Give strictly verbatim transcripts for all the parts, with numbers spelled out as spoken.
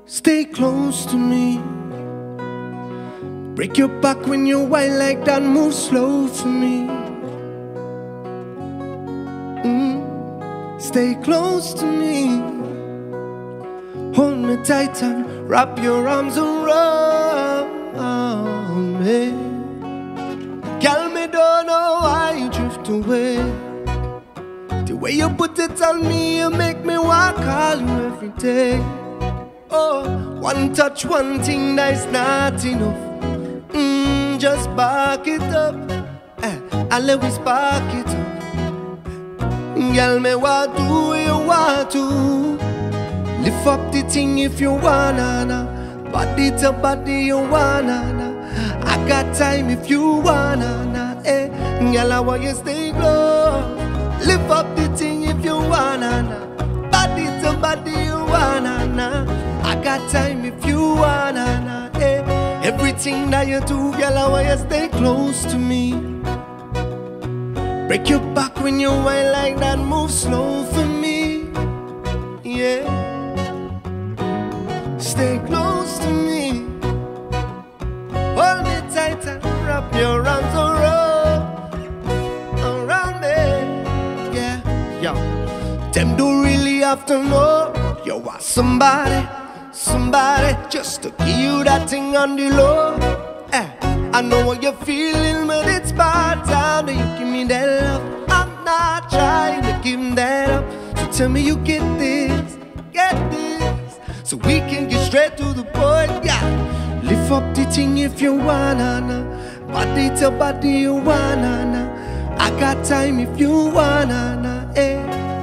Stay close to me. Break your back when you whine like that. Move slow for me. mm. Stay close to me. Hold me tight and wrap your arms around me. Girl, me don't know why you drift away. The way you put it on me, you make me walk all you every day. Oh, one touch, one thing that's not enough. Mm, just back it up, eh, and let me spark it up. Girl, me want to what you want to. Lift up the thing if you wanna, nah. Body to body you wanna, nah. I got time if you wanna, nah. Eh, girl, I want you stay close. Lift up the thing if you wanna, nah. Body to body you wanna, nah. I got time if you wanna, nah, eh. Everything that you do, girl, I want you stay close to me. Break your back when you whine like that. Move slow for me, yeah. Stay close to me. Hold me tight and wrap your arms around, around me, yeah. Yo, them don't really have to know you are somebody. Somebody just to give you that thing on the low. Eh, I know what you're feeling, but it's bad time that you give me that love. I'm not trying to give that up. So tell me you get this, get this, so we can get straight to the point, yeah. Lift up the thing if you wanna, nah. Body to body you wanna, nah. I got time if you wanna, nah, eh.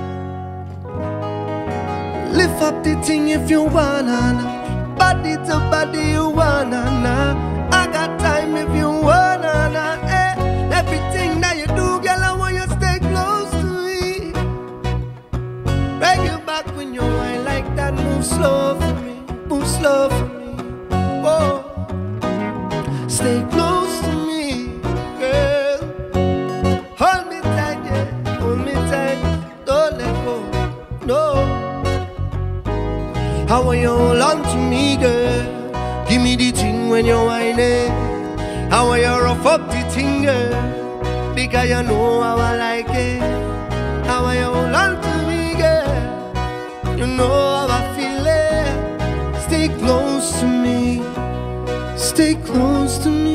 Lift up the thing if you wanna, nah. Body to body you wanna, nah. I got time if you wanna, nah, eh. Everything that you do, girl, I want you to stay close to me. Break your back when you whine like that. Move slow for me, move slow for me. Whoa. Stay close to me, girl. Hold me tight, yeah. Hold me tight, don't let go, no. I want you hold on to me, girl. Give me the thing when you're whining. I want you rough up the thing, girl, because you know how I like it. I want you hold on to me, girl. You know how I feel it. Stay close to me. Stay close to me.